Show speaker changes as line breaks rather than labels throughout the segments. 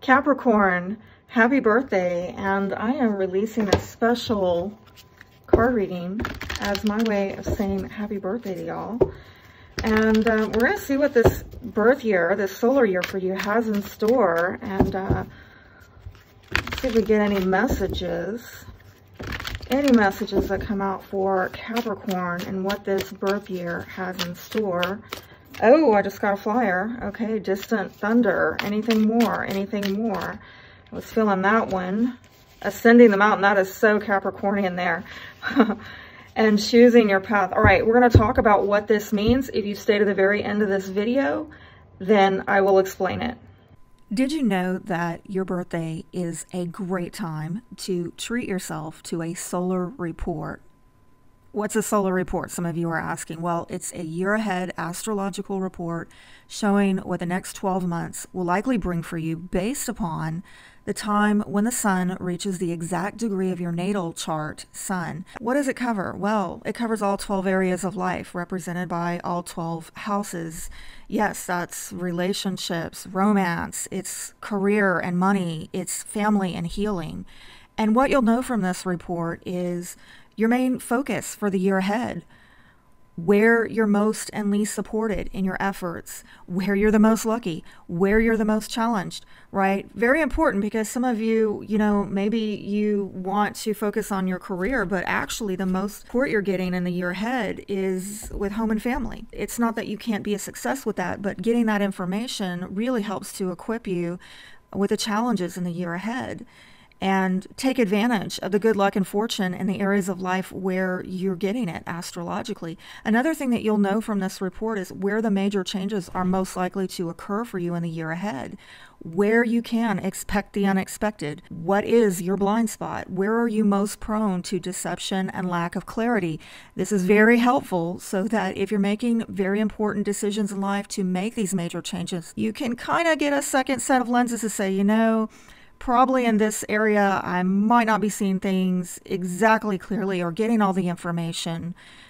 Capricorn, happy birthday, and I am releasing a special card reading as my way of saying happy birthday to y'all. And we're going to see what this birth year, this solar year for you has in store, and see if we get any messages that come out for Capricorn and what this birth year has in store. Oh, I just got a flyer. Okay, distant thunder. Anything more? Anything more? I was feeling that one. Ascending the mountain. That is so Capricornian there. And choosing your path. All right, we're going to talk about what this means. If you stay to the very end of this video, then I will explain it. Did you know that your birthday is a great time to treat yourself to a solar report? What's a solar report? Some of you are asking. Well, it's a year ahead astrological report showing what the next 12 months will likely bring for you based upon the time when the sun reaches the exact degree of your natal chart sun. What does it cover? Well, it covers all 12 areas of life represented by all 12 houses. Yes, that's relationships, romance, it's career and money, it's family and healing. And what you'll know from this report is your main focus for the year ahead, where you're most and least supported in your efforts, where you're the most lucky, where you're the most challenged, right? Very important, because some of you, maybe you want to focus on your career, but actually the most support you're getting in the year ahead is with home and family. It's not that you can't be a success with that, but getting that information really helps to equip you with the challenges in the year ahead. And take advantage of the good luck and fortune in the areas of life where you're getting it astrologically. Another thing that you'll know from this report is where the major changes are most likely to occur for you in the year ahead, where you can expect the unexpected. What is your blind spot? Where are you most prone to deception and lack of clarity? This is very helpful so that if you're making very important decisions in life to make these major changes, you can kind of get a second set of lenses to say, probably in this area, I might not be seeing things exactly clearly or getting all the information.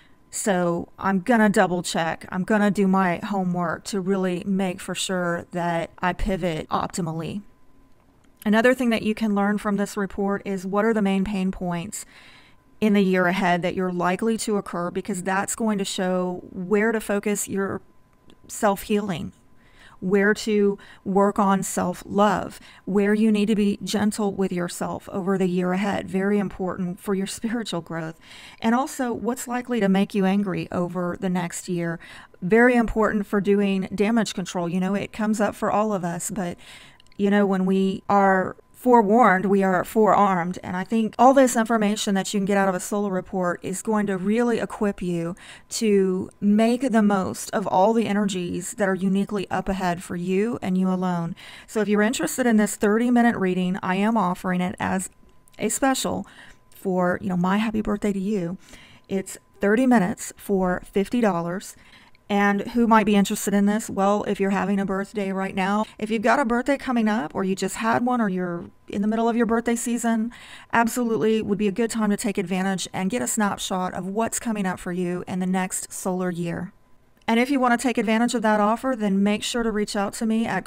So I'm going to double check. I'm going to do my homework to really make for sure that I pivot optimally. Another thing that you can learn from this report is what are the main pain points in the year ahead that you're likely to occur, because that's going to show where to focus your self-healing, where to work on self-love, where you need to be gentle with yourself over the year ahead. Very important for your spiritual growth. And also what's likely to make you angry over the next year. Very important for doing damage control. It comes up for all of us, but when we are forewarned, we are forearmed. And I think all this information that you can get out of a solar report is going to really equip you to make the most of all the energies that are uniquely up ahead for you and you alone. So if you're interested in this 30-minute reading, I am offering it as a special for, my happy birthday to you. It's 30 minutes for $50. And who might be interested in this? Well, if you're having a birthday right now, if you've got a birthday coming up, or you just had one, or you're in the middle of your birthday season, absolutely would be a good time to take advantage and get a snapshot of what's coming up for you in the next solar year. And if you want to take advantage of that offer, then make sure to reach out to me at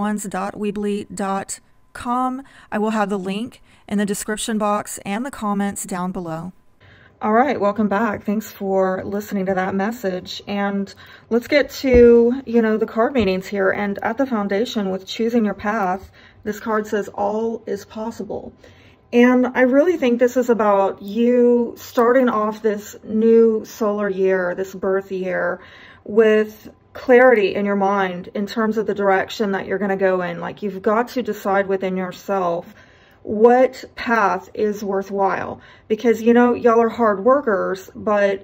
crownedones.weebly.com. I will have the link in the description box and the comments down below. All right, welcome back. Thanks for listening to that message. And let's get to, the card meanings here. And at the foundation with choosing your path, this card says all is possible. And I really think this is about you starting off this new solar year, this birth year, with clarity in your mind in terms of the direction that you're going to go in. Like, you've got to decide within yourself what path is worthwhile, because y'all are hard workers, but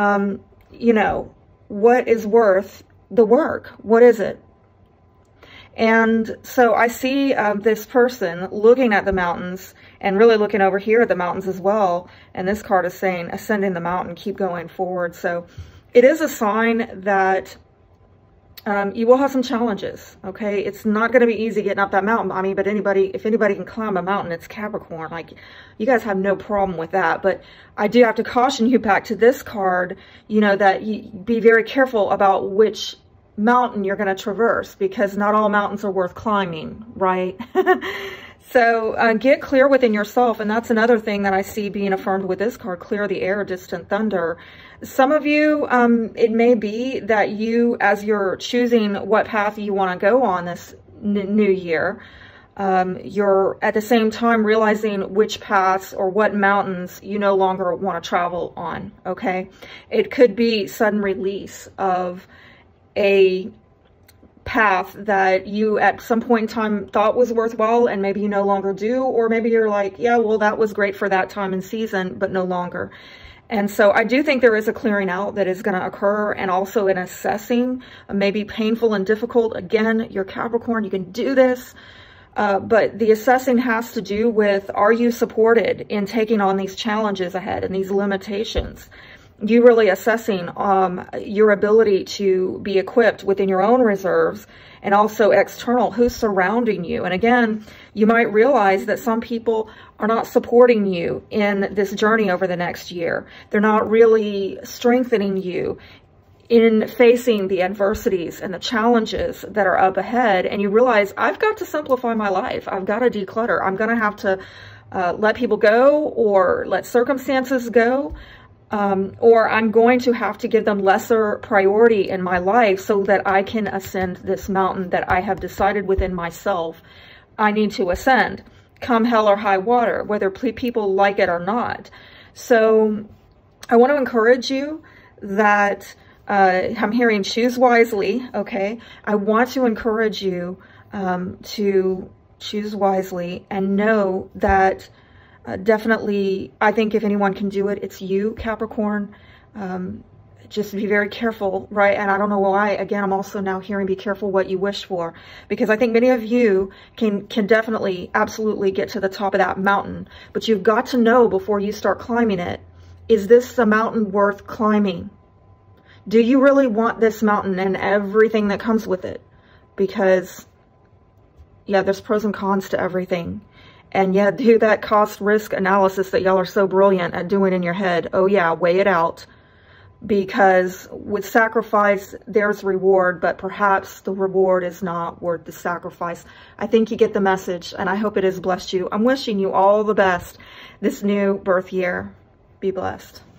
what is worth the work? What is it? And so I see this person looking at the mountains and really looking over here at the mountains as well, and this card is saying ascending the mountain, keep going forward. So it is a sign that you will have some challenges, okay? It's not going to be easy getting up that mountain. I mean, but if anybody can climb a mountain, it's Capricorn. Like, you guys have no problem with that. But I do have to caution you back to this card, that you be very careful about which mountain you're going to traverse, because not all mountains are worth climbing, right? So get clear within yourself. And that's another thing that I see being affirmed with this card, clear the air, distant thunder. Some of you, it may be that you, as you're choosing what path you want to go on this new year, you're at the same time realizing which paths or what mountains you no longer want to travel on, okay? It could be sudden release of a path that you at some point in time thought was worthwhile and maybe you no longer do, or maybe you're like, yeah, well, that was great for that time and season, but no longer. And so I do think there is a clearing out that is going to occur, and also an assessing, maybe painful and difficult. Again, you're Capricorn, you can do this. But the assessing has to do with, are you supported in taking on these challenges ahead and these limitations? You really assessing your ability to be equipped within your own reserves, and also external, who's surrounding you. And again, you might realize that some people are not supporting you in this journey over the next year. They're not really strengthening you in facing the adversities and the challenges that are up ahead. And you realize, I've got to simplify my life. I've got to declutter. I'm going to have to let people go, or let circumstances go. Or I'm going to have to give them lesser priority in my life so that I can ascend this mountain that I have decided within myself I need to ascend, come hell or high water, whether people like it or not. So I want to encourage you that I'm hearing choose wisely, okay? I want to encourage you to choose wisely, and know that definitely, I think if anyone can do it, it's you, Capricorn. Just be very careful, right? And I don't know why, again, I'm also now hearing be careful what you wish for, because I think many of you can definitely, absolutely get to the top of that mountain, but you've got to know before you start climbing it, is this a mountain worth climbing? Do you really want this mountain and everything that comes with it? Because, yeah, there's pros and cons to everything. And yeah, do that cost risk analysis that y'all are so brilliant at doing in your head. Oh yeah, weigh it out. Because with sacrifice, there's reward, but perhaps the reward is not worth the sacrifice. I think you get the message, and I hope it has blessed you. I'm wishing you all the best this new birth year. Be blessed.